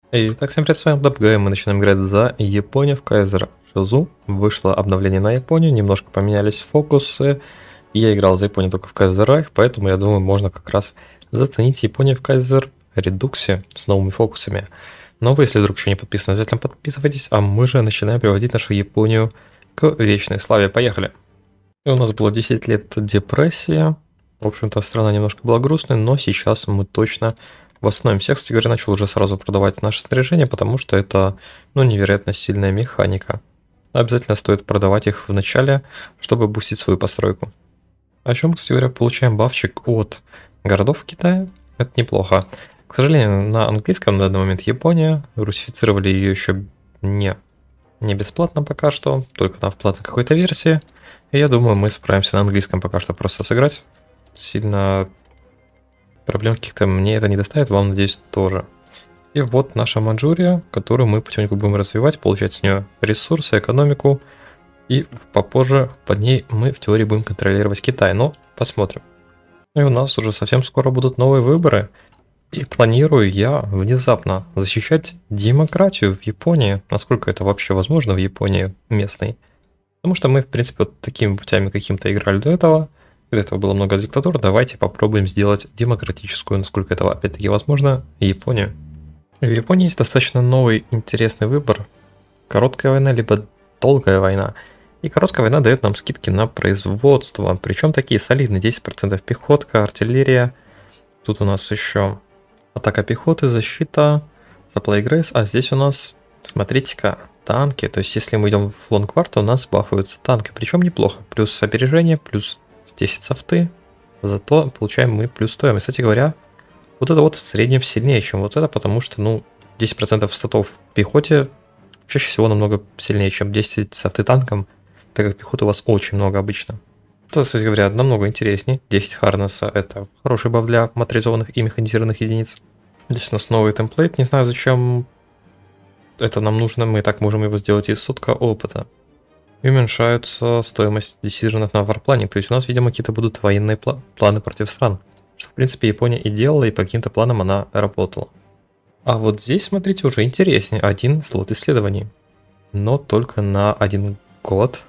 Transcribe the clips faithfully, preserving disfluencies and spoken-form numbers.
Итак, всем привет, с вами DubGuy, мы начинаем играть за Японию в Кайзер Шизу. Вышло обновление на Японию, немножко поменялись фокусы. Я играл за Японию только в Кайзер Райх, поэтому я думаю, можно как раз заценить Японию в Кайзер Редуксе с новыми фокусами. Но вы, если вдруг еще не подписаны, обязательно подписывайтесь, а мы же начинаем приводить нашу Японию к вечной славе. Поехали! И у нас было десять лет депрессии. В общем-то, страна немножко была грустной, но сейчас мы точно восстановимся. Я, кстати говоря, начал уже сразу продавать наше снаряжение, потому что это, ну, невероятно сильная механика. Обязательно стоит продавать их в начале, чтобы бустить свою постройку. А еще мы, кстати говоря, получаем бафчик от городов Китая. Это неплохо. К сожалению, на английском на данный момент Япония. Русифицировали ее еще не, не бесплатно пока что, только на в платной какой-то версии. И я думаю, мы справимся на английском пока что просто сыграть. Сильно проблем каких-то мне это не доставит, вам, надеюсь, тоже. И вот наша Манчжурия, которую мы потихоньку будем развивать, получать с нее ресурсы, экономику. И попозже под ней мы в теории будем контролировать Китай, но посмотрим. И у нас уже совсем скоро будут новые выборы. И планирую я внезапно защищать демократию в Японии, насколько это вообще возможно в Японии местной. Потому что мы, в принципе, вот такими путями каким-то играли до этого. До этого было много диктатур, давайте попробуем сделать демократическую, насколько это опять-таки возможно, Японию. В Японии есть достаточно новый интересный выбор. Короткая война, либо долгая война. И короткая война дает нам скидки на производство, причем такие солидные, десять процентов пехотка, артиллерия. Тут у нас еще атака пехоты, защита, supply grace, а здесь у нас, смотрите-ка, танки. То есть если мы идем в лонгвар, то у нас бафаются танки, причем неплохо. Плюс опережение, плюс десять софты, зато получаем мы плюс стоимость. Кстати говоря, вот это вот в среднем сильнее, чем вот это, потому что, ну, десять процентов статов в пехоте чаще всего намного сильнее, чем десять софты танкам, так как пехоты у вас очень много обычно. Это, кстати говоря, намного интереснее. десять харнеса — это хороший баф для моторизованных и механизированных единиц. Здесь у нас новый темплейт, не знаю, зачем это нам нужно, мы и так можем его сделать из сотка опыта. И уменьшаются стоимость decision на варплане. То есть у нас, видимо, какие-то будут военные пла- планы против стран. Что, в принципе, Япония и делала, и по каким-то планам она работала. А вот здесь, смотрите, уже интереснее. Один слот исследований. Но только на один год.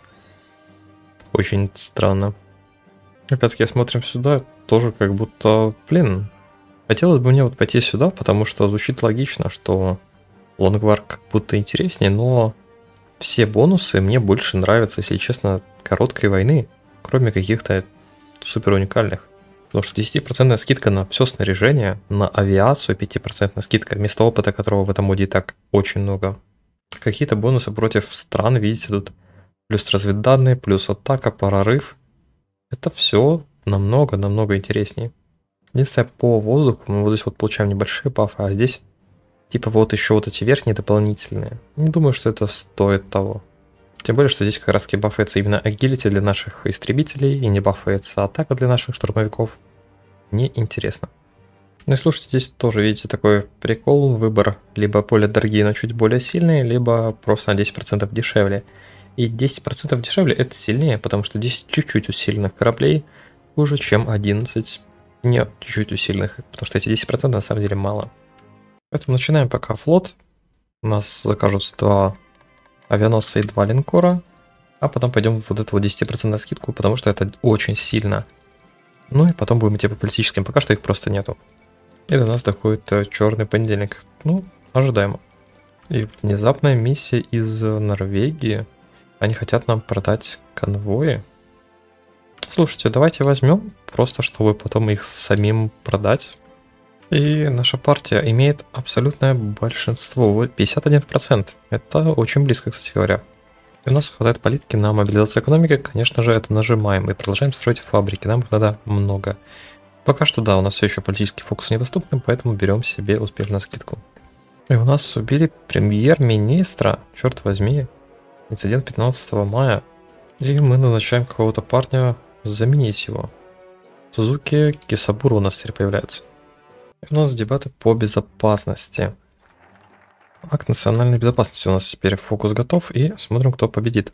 Очень странно. Опять-таки, смотрим сюда, тоже как будто, блин, хотелось бы мне вот пойти сюда, потому что звучит логично, что лонгвар как будто интереснее, но все бонусы мне больше нравятся, если честно, короткой войны, кроме каких-то супер уникальных. Потому что десять процентов скидка на все снаряжение, на авиацию пять процентов скидка, вместо опыта, которого в этом моде и так очень много. Какие-то бонусы против стран, видите, тут плюс разведданные, плюс атака, прорыв. Это все намного-намного интереснее. Единственное, по воздуху мы вот здесь вот получаем небольшие бафы, а здесь типа вот еще вот эти верхние дополнительные. Не думаю, что это стоит того. Тем более, что здесь как раз бафается именно агилити для наших истребителей, и не бафается атака для наших штурмовиков. Неинтересно. Ну и слушайте, здесь тоже, видите, такой прикол, выбор. Либо более дорогие, но чуть более сильные, либо просто на десять процентов дешевле. И десять процентов дешевле это сильнее, потому что десять чуть-чуть усиленных кораблей хуже, чем одиннадцать не чуть-чуть усиленных, потому что эти десять процентов на самом деле мало. Поэтому начинаем пока флот. У нас закажут два авианосца и два линкора. А потом пойдем в вот эту вот десять процентов скидку, потому что это очень сильно. Ну и потом будем идти по политическим. Пока что их просто нету. И до нас доходит черный понедельник. Ну, ожидаемо. И внезапная миссия из Норвегии. Они хотят нам продать конвои. Слушайте, давайте возьмем, просто чтобы потом их самим продать. И наша партия имеет абсолютное большинство, пятьдесят один процент. Это очень близко, кстати говоря. И у нас хватает политики на мобилизацию экономики, конечно же, это нажимаем и продолжаем строить фабрики, нам их надо много. Пока что да, у нас все еще политический фокус недоступны, поэтому берем себе успешно скидку. И у нас убили премьер-министра, черт возьми, инцидент пятнадцатого мая. И мы назначаем какого-то парня заменить его. Сузуки Кисабура у нас теперь появляется. У нас дебаты по безопасности. Акт национальной безопасности у нас теперь фокус готов, и смотрим, кто победит.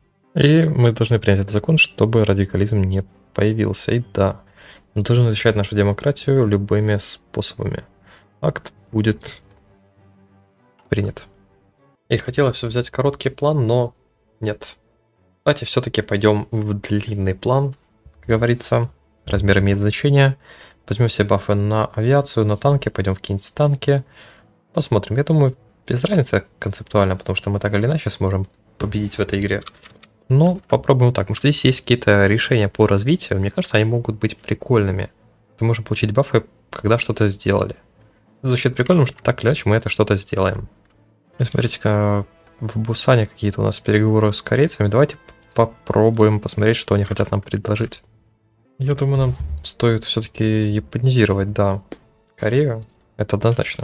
И мы должны принять этот закон, чтобы радикализм не появился. И да, мы должны защищать нашу демократию любыми способами. Акт будет принят. И хотелось все взять короткий план, но нет. Давайте все-таки пойдем в длинный план, как говорится. Размер имеет значение. Возьмем все бафы на авиацию, на танки, пойдем в какие-нибудь танки. Посмотрим. Я думаю, без разницы концептуально, потому что мы так или иначе сможем победить в этой игре. Но попробуем так, потому что здесь есть какие-то решения по развитию. Мне кажется, они могут быть прикольными. Мы можем получить бафы, когда что-то сделали. Это звучит прикольно, потому что так или иначе мы это что-то сделаем. И смотрите-ка, в Бусане какие-то у нас переговоры с корейцами. Давайте попробуем посмотреть, что они хотят нам предложить. Я думаю, нам стоит все-таки японизировать, да, Корею. Это однозначно.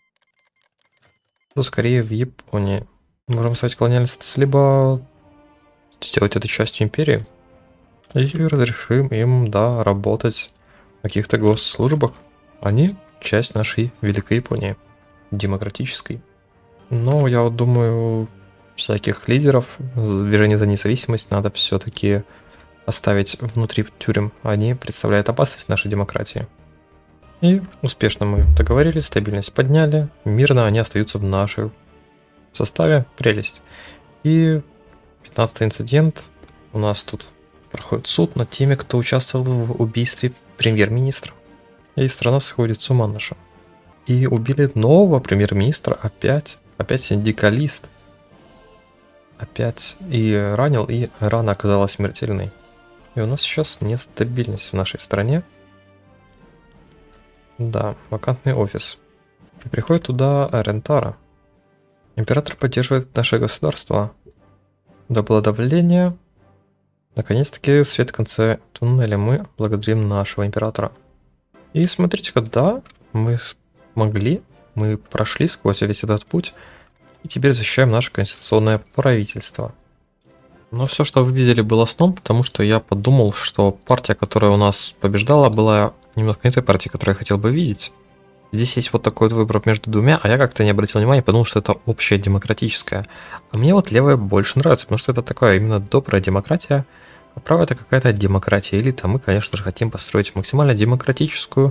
То скорее в Японии. Можем оставить колониальный статус, либо сделать это частью империи. И разрешим им, да, работать в каких-то госслужбах. Они часть нашей Великой Японии. Демократической. Но я вот думаю, всяких лидеров движения за независимость надо все-таки оставить внутри тюрем. Они представляют опасность нашей демократии. И успешно мы договорились, стабильность подняли. Мирно они остаются в нашем составе. Прелесть. И пятнадцатый инцидент. У нас тут проходит суд над теми, кто участвовал в убийстве премьер-министра. И страна сходит с ума наша. И убили нового премьер-министра опять. Опять синдикалист. Опять и ранил, и рана оказалась смертельной. И у нас сейчас нестабильность в нашей стране. Да, вакантный офис. И приходит туда Рентара. Император поддерживает наше государство. Да было давление. Наконец-таки свет в конце туннеля. Мы благодарим нашего императора. И смотрите-ка, да, мы смогли. Мы прошли сквозь весь этот путь. И теперь защищаем наше конституционное правительство. Но все, что вы видели, было сном, потому что я подумал, что партия, которая у нас побеждала, была немного не той партией, которую я хотел бы видеть. Здесь есть вот такой вот выбор между двумя, а я как-то не обратил внимания, подумал, что это общая демократическая. А мне вот левая больше нравится, потому что это такая именно добрая демократия, а правая это какая-то демократия элита. Мы, конечно же, хотим построить максимально демократическую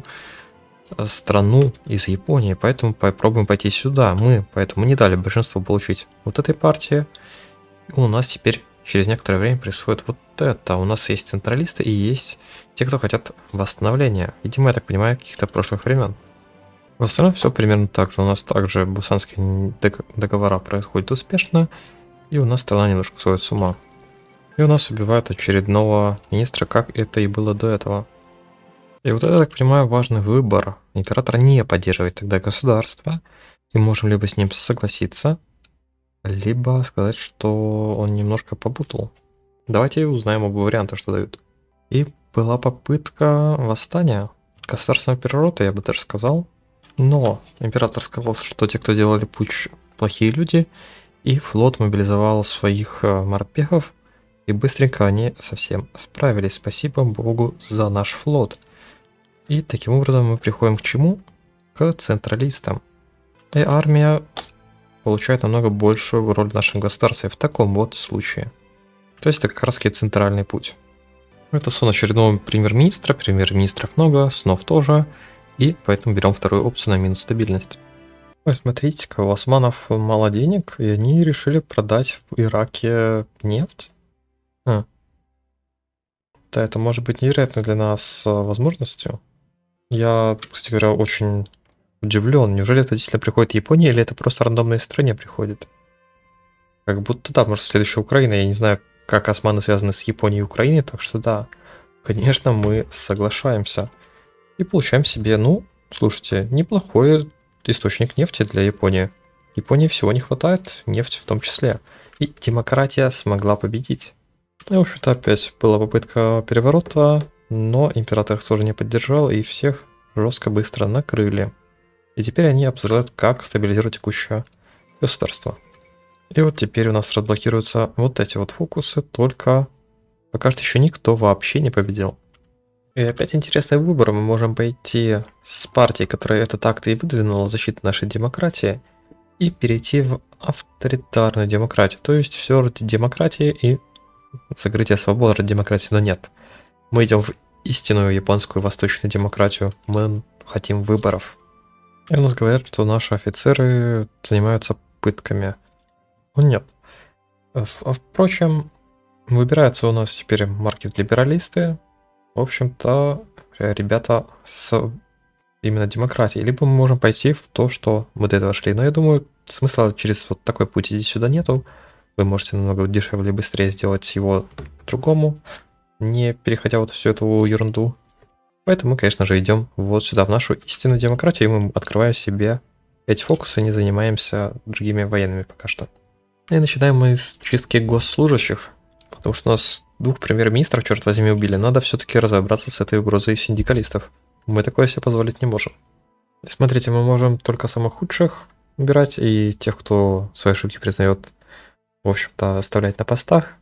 страну из Японии, поэтому попробуем пойти сюда. Мы поэтому не дали большинству получить вот этой партии. И у нас теперь через некоторое время происходит вот это. У нас есть централисты и есть те, кто хотят восстановления. Видимо, я так понимаю, каких-то прошлых времен. В остальном все примерно так же. У нас также бусанские договора происходят успешно. И у нас страна немножко сходит с ума. И у нас убивают очередного министра, как это и было до этого. И вот это, так понимаю, важный выбор. Император не поддерживает тогда государство. И можем либо с ним согласиться, либо сказать, что он немножко попутал. Давайте узнаем оба варианта, что дают. И была попытка восстания государственного переворота, я бы даже сказал. Но император сказал, что те, кто делали путч, плохие люди. И флот мобилизовал своих морпехов. И быстренько они совсем справились. Спасибо Богу за наш флот. И таким образом мы приходим к чему? К централистам. И армия получает намного большую роль в нашем государстве в таком вот случае. То есть это как раз центральный путь. Это сон очередного премьер-министра, премьер-министров много, снов тоже. И поэтому берем вторую опцию на минус стабильность. Ой, смотрите-ка, у османов мало денег, и они решили продать в Ираке нефть. А. Да, это может быть невероятно для нас возможностью. Я, кстати говоря, очень удивлен. Неужели это действительно приходит в Японии, или это просто рандомной стране приходит? Как будто да, может следующая Украина. Я не знаю, как османы связаны с Японией и Украиной, так что да, конечно, мы соглашаемся. И получаем себе, ну, слушайте, неплохой источник нефти для Японии. Японии всего не хватает, нефть в том числе. И демократия смогла победить. И, в общем-то, опять была попытка переворота, но император их тоже не поддержал, и всех жестко быстро накрыли. И теперь они обсуждают, как стабилизировать текущее государство. И вот теперь у нас разблокируются вот эти вот фокусы, только пока что еще никто вообще не победил. И опять интересный выбор. Мы можем пойти с партией, которая это так-то и выдвинула защиту нашей демократии, и перейти в авторитарную демократию. То есть все ради демократии и закрытие свободы ради демократии, но нет. Мы идем в истинную японскую восточную демократию. Мы хотим выборов. И у нас говорят, что наши офицеры занимаются пытками. Ну нет. В- а Впрочем, выбираются у нас теперь маркет-либералисты. В общем-то, ребята с именно демократией. Либо мы можем пойти в то, что мы до этого шли. Но я думаю, смысла через вот такой путь идти сюда нету. Вы можете намного дешевле и быстрее сделать его по-другому, не переходя вот всю эту ерунду. Поэтому мы, конечно же, идем вот сюда, в нашу истинную демократию, и мы открываем себе эти фокусы, не занимаемся другими военными пока что. И начинаем мы с чистки госслужащих, потому что у нас двух премьер-министров, черт возьми, убили. Надо все-таки разобраться с этой угрозой синдикалистов. Мы такое себе позволить не можем. И смотрите, мы можем только самых худших убирать, и тех, кто свои ошибки признает, в общем-то, оставлять на постах,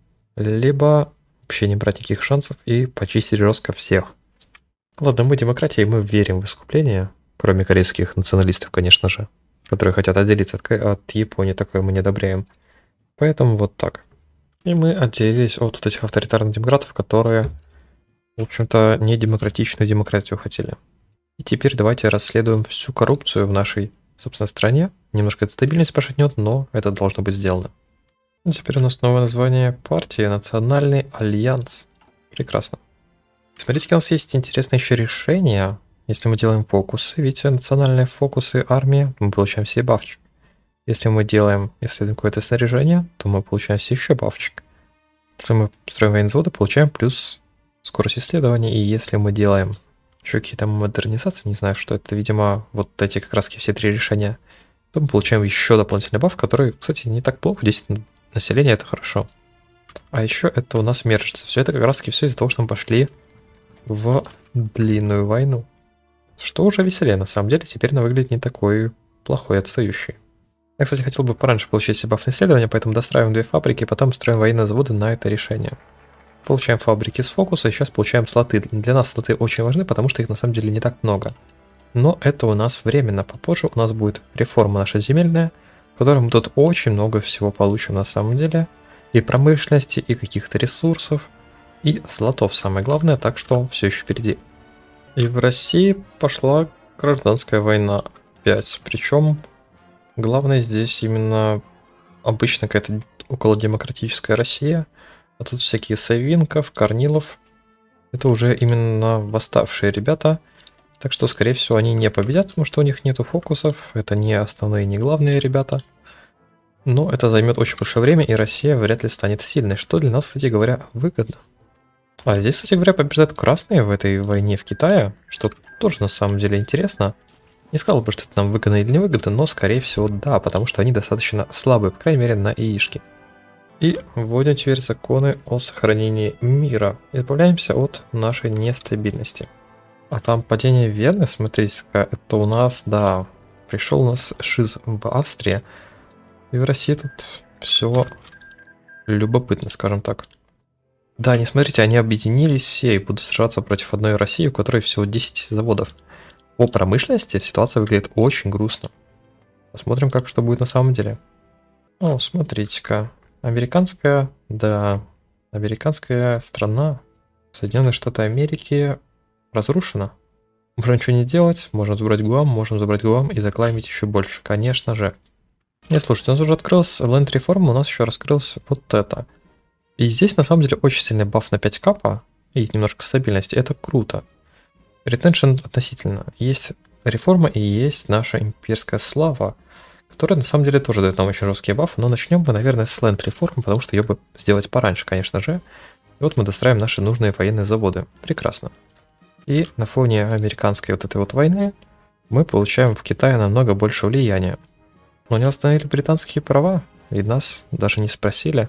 либо вообще не брать никаких шансов и почистить жестко всех. Ладно, мы демократия, и мы верим в искупление, кроме корейских националистов, конечно же, которые хотят отделиться от, от Японии, такое мы не одобряем. Поэтому вот так. И мы отделились от вот этих авторитарных демократов, которые, в общем-то, не демократичную демократию хотели. И теперь давайте расследуем всю коррупцию в нашей, собственно, стране. Немножко эта стабильность пошатнет, но это должно быть сделано. И теперь у нас новое название партии — Национальный альянс. Прекрасно. Смотрите, у нас есть интересное еще решение. Если мы делаем фокусы, видите, национальные фокусы армии, мы получаем себе бафчик. Если мы делаем, исследуем какое-то снаряжение, то мы получаем себе еще бафчик. Если мы строим военные заводы, получаем плюс скорость исследования. И если мы делаем еще какие-то модернизации, не знаю, что это, видимо, вот эти как раз все три решения, то мы получаем еще дополнительный баф, который, кстати, не так плохо. десять населения — это хорошо. А еще это у нас мержится. Все это как раз таки все из-за того, что мы пошли в длинную войну. Что уже веселее, на самом деле, теперь она выглядит не такой плохой, отстающий. Я, кстати, хотел бы пораньше получить себе баф на исследование, поэтому достраиваем две фабрики, и потом строим военные заводы на это решение. Получаем фабрики с фокуса, и сейчас получаем слоты. Для нас слоты очень важны, потому что их на самом деле не так много. Но это у нас временно. Попозже у нас будет реформа наша земельная, в которой мы тут очень много всего получим на самом деле. И промышленности, и каких-то ресурсов, и слотов самое главное, так что все еще впереди. И в России пошла гражданская война опять. Причем главное здесь именно обычно какая-то околодемократическая Россия. А тут всякие Савинков, Корнилов. Это уже именно восставшие ребята. Так что, скорее всего, они не победят, потому что у них нету фокусов. Это не основные, не главные ребята. Но это займет очень большое время, и Россия вряд ли станет сильной, что для нас, кстати говоря, выгодно. А здесь, кстати говоря, побеждают красные в этой войне в Китае, что тоже на самом деле интересно. Не сказал бы, что это нам выгодно или не выгодно, но скорее всего да, потому что они достаточно слабые, по крайней мере на яишке. И вводим теперь законы о сохранении мира. Избавляемся от нашей нестабильности. А там падение Вены, смотрите-ка, это у нас, да, пришел у нас шиз в Австрии. И в России тут все любопытно, скажем так. Да, не смотрите, они объединились все и будут сражаться против одной России, у которой всего десять заводов. По промышленности ситуация выглядит очень грустно. Посмотрим, как что будет на самом деле. О, смотрите-ка. Американская, да, американская страна, Соединенные Штаты Америки, разрушена. Можем ничего не делать, можем забрать Гуам, можем забрать Гуам и заклаймить еще больше, конечно же. Не, слушайте, у нас уже открылся Land Reform, у нас еще раскрылся вот это. И здесь на самом деле очень сильный баф на пять капа и немножко стабильности, это круто. Ретеншн относительно. Есть реформа и есть наша имперская слава, которая на самом деле тоже дает нам очень жесткие бафы, но начнем мы, наверное, с Land Reform, потому что ее бы сделать пораньше, конечно же. И вот мы достраиваем наши нужные военные заводы. Прекрасно. И на фоне американской вот этой вот войны мы получаем в Китае намного больше влияния. Но не остановили британские права, и нас даже не спросили.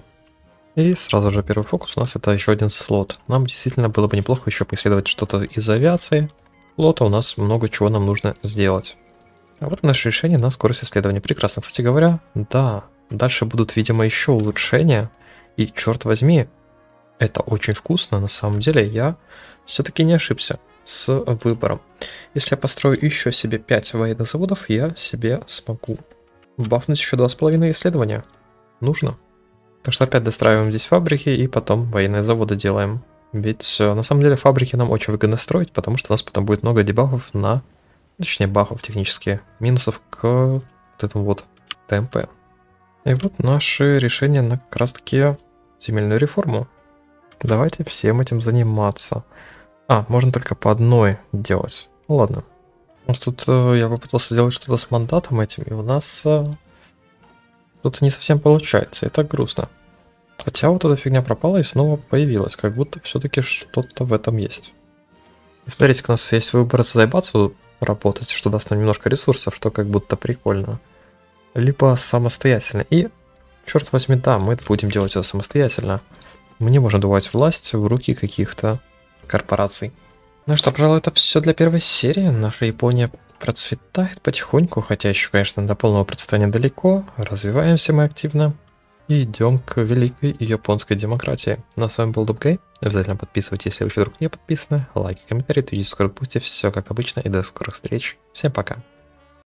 И сразу же первый фокус у нас это еще один слот. Нам действительно было бы неплохо еще поисследовать что-то из авиации. Флота у нас много чего нам нужно сделать. А вот наше решение на скорость исследования. Прекрасно, кстати говоря. Да, дальше будут, видимо, еще улучшения. И черт возьми, это очень вкусно. На самом деле я все-таки не ошибся с выбором. Если я построю еще себе пять военных заводов, я себе смогу бафнуть еще два с половиной исследования. Нужно. Так что опять достраиваем здесь фабрики и потом военные заводы делаем. Ведь на самом деле фабрики нам очень выгодно строить, потому что у нас потом будет много дебафов на точнее бафов технически, минусов к вот этому вот ТМП. И вот наше решение на как раз таки земельную реформу. Давайте всем этим заниматься. А, можно только по одной делать. Ну ладно. У нас тут э, я попытался сделать что-то с мандатом этим, и у нас э, тут не совсем получается, и так грустно. Хотя вот эта фигня пропала и снова появилась, как будто все-таки что-то в этом есть. И смотрите, у нас есть выбор заебаться работать, что даст нам немножко ресурсов, что как будто прикольно. Либо самостоятельно. И, черт возьми, да, мы будем делать это самостоятельно. Мы не можем давать власть в руки каких-то корпораций. Ну что, пожалуй, это все для первой серии. Наша Япония процветает потихоньку, хотя еще, конечно, до полного процветания далеко. Развиваемся мы активно и идем к великой японской демократии. Ну а с вами был Дубгей. Обязательно подписывайтесь, если вы еще вдруг не подписаны. Лайки, комментарии, твитите, скоро пусти. Все как обычно. И до скорых встреч. Всем пока.